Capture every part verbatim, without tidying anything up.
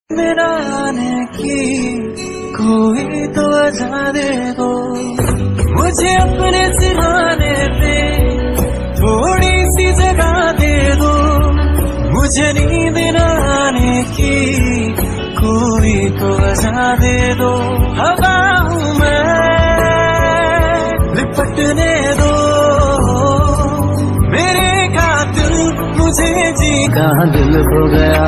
मेरा आने की कोई तो वजह दे दो, मुझे अपने सिरहाने पे थोड़ी सी जगह दे दो, मुझे नींद न आने की कोई तो वजह दे दो। हवा हूँ मैं लिपटने दो, मेरे कातिल मुझे जी का दिल हो गया।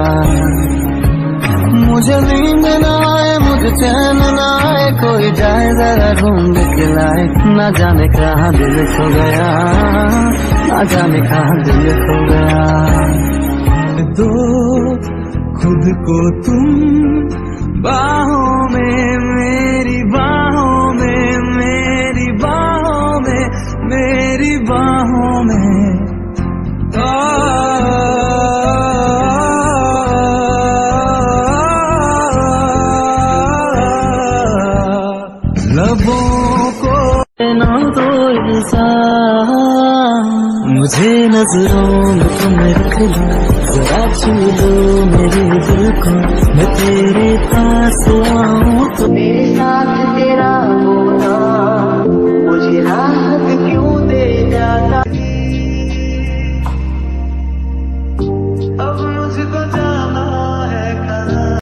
मुझे नींद न आए, मुझे चैन न आए, कोई जाए जरा ढूंढ के लाए, ना जाने कहाँ दिल खो गया, ना जाने कहाँ दिल खो गया। दो खुद को तुम बाहों में, मेरी बाहों में, मेरी बाहों में, मेरी बाहों में। लबों को ना तो मुझे नजरों में तुम रख लो, जरा छू लो मेरे दिल को, मैं तेरे पास आऊं तो मेरे साथ तेरा होना।